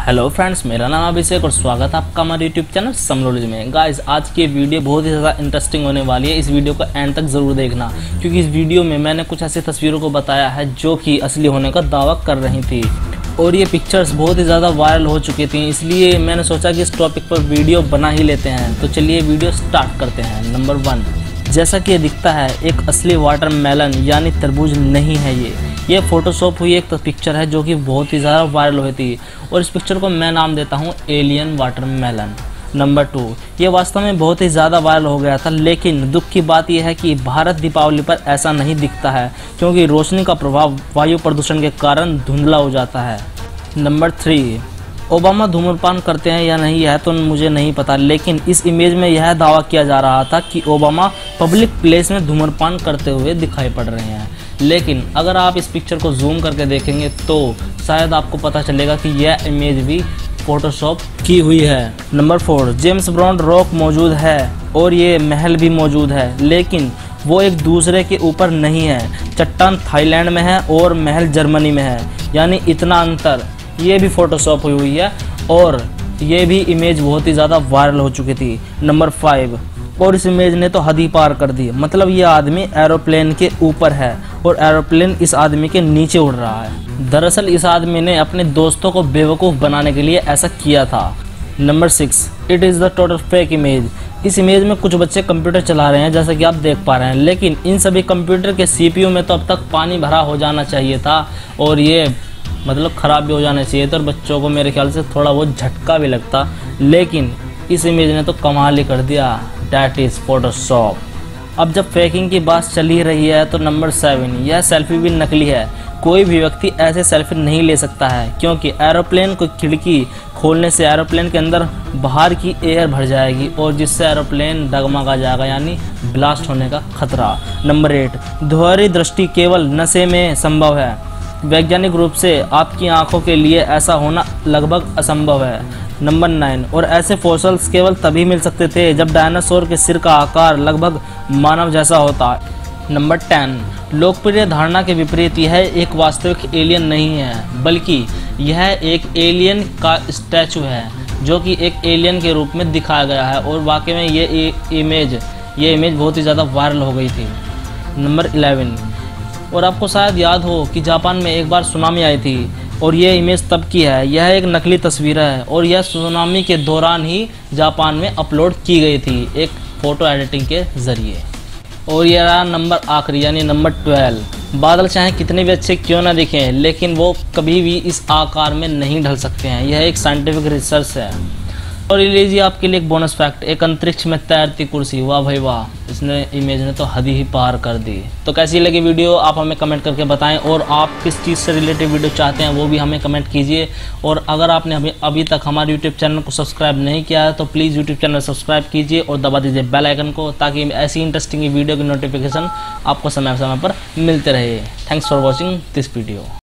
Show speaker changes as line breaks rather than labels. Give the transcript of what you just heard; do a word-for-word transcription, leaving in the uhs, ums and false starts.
Hello friends, मेरा नाम अभिषेक और स्वागत है आपका हमारे यूट्यूब चैनल समनोलेज में। गाइस, आज की वीडियो बहुत ही ज़्यादा इंटरेस्टिंग होने वाली है। इस वीडियो को एंड तक ज़रूर देखना, क्योंकि इस वीडियो में मैंने कुछ ऐसी तस्वीरों को बताया है जो कि असली होने का दावा कर रही थी और ये पिक्चर्स बहुत ही ज़्यादा वायरल हो चुकी थी। इसलिए मैंने सोचा कि इस टॉपिक पर वीडियो बना ही लेते हैं। तो चलिए वीडियो स्टार्ट करते हैं। नंबर वन, जैसा कि ये दिखता है एक असली वाटरमेलन यानी तरबूज नहीं है। ये ये फोटोशॉप हुई एक पिक्चर है जो कि बहुत ही ज़्यादा वायरल हुई थी और इस पिक्चर को मैं नाम देता हूँ एलियन वाटरमेलन। नंबर टू, ये वास्तव में बहुत ही ज़्यादा वायरल हो गया था, लेकिन दुख की बात यह है कि भारत दीपावली पर ऐसा नहीं दिखता है, क्योंकि रोशनी का प्रभाव वायु प्रदूषण के कारण धुंधला हो जाता है। नंबर थ्री, ओबामा धूम्रपान करते हैं या नहीं यह तो मुझे नहीं पता, लेकिन इस इमेज में यह दावा किया जा रहा था कि ओबामा पब्लिक प्लेस में धूम्रपान करते हुए दिखाई पड़ रहे हैं। लेकिन अगर आप इस पिक्चर को जूम करके देखेंगे तो शायद आपको पता चलेगा कि यह इमेज भी फोटोशॉप की हुई है। Number four, James Bond Rock मौजूद है और ये महल भी मौजूद है, लेकिन वो एक दूसरे के ऊपर नहीं है। चट्टान थाईलैंड में है और महल जर्मनी में है, यानी इतना अंतर। ये भी फोटोशॉप हुई हुई है और ये भी इमेज बहुत ही ज़्यादा वायरल हो चुकी थी। नंबर फाइव, और इस इमेज ने तो हद ही पार कर दी। मतलब ये आदमी एरोप्लेन के ऊपर है और एरोप्लेन इस आदमी के नीचे उड़ रहा है। दरअसल इस आदमी ने अपने दोस्तों को बेवकूफ़ बनाने के लिए ऐसा किया था। Number six, it is the total fake image. इस इमेज में कुछ बच्चे कंप्यूटर चला रहे हैं, जैसा कि आप देख पा रहे हैं, लेकिन इन सभी कंप्यूटर के सीपीयू में तो अब तक पानी भरा हो जाना चाहिए था और ये मतलब ख़राब भी हो जाना चाहिए था और बच्चों को मेरे ख्याल से थोड़ा बहुत झटका भी लगता, लेकिन इस इमेज ने तो कमाल ही कर दिया। That is Photoshop. अब जब फेकिंग की बात चल ही रही है तो नंबर सेवन, यह सेल्फी भी नकली है। कोई भी व्यक्ति ऐसे सेल्फी नहीं ले सकता है, क्योंकि एरोप्लेन को खिड़की खोलने से एरोप्लेन के अंदर बाहर की एयर भर जाएगी और जिससे एरोप्लेन डगमगा जाएगा, यानी ब्लास्ट होने का खतरा। नंबर एट, दोहरी दृष्टि केवल नशे में संभव है। वैज्ञानिक रूप से आपकी आंखों के लिए ऐसा होना लगभग असंभव है। नंबर नाइन, और ऐसे फॉसिल्स केवल तभी मिल सकते थे जब डायनासोर के सिर का आकार लगभग मानव जैसा होता। नंबर टेन, लोकप्रिय धारणा के विपरीत यह एक वास्तविक एलियन नहीं है, बल्कि यह एक एलियन का स्टैचू है जो कि एक एलियन के रूप में दिखाया गया है और वाकई में ये इमेज ये इमेज बहुत ही ज़्यादा वायरल हो गई थी। नंबर इलेवन, और आपको शायद याद हो कि जापान में एक बार सुनामी आई थी और ये इमेज तब की है। यह एक नकली तस्वीर है और यह सुनामी के दौरान ही जापान में अपलोड की गई थी एक फ़ोटो एडिटिंग के ज़रिए। और यह रहा नंबर आखिरी, यानी नंबर ट्वेल्व। बादल चाहे कितने भी अच्छे क्यों ना दिखें, लेकिन वो कभी भी इस आकार में नहीं ढल सकते हैं। यह एक साइंटिफिक रिसर्च है। और ये लीजिए आपके लिए एक बोनस फैक्ट, एक अंतरिक्ष में तैरती कुर्सी। वाह भाई वाह, इसने इमेज ने तो हद ही पार कर दी। तो कैसी लगी वीडियो आप हमें कमेंट करके बताएं, और आप किस चीज़ से रिलेटेड वीडियो चाहते हैं वो भी हमें कमेंट कीजिए। और अगर आपने अभी अभी तक हमारे यूट्यूब चैनल को सब्सक्राइब नहीं किया है तो प्लीज़ यूट्यूब चैनल सब्सक्राइब कीजिए और दबा दीजिए बेल आइकन को, ताकि ऐसी इंटरेस्टिंग वीडियो की नोटिफिकेशन आपको समय समय पर मिलते रहे। Thanks for watching this video.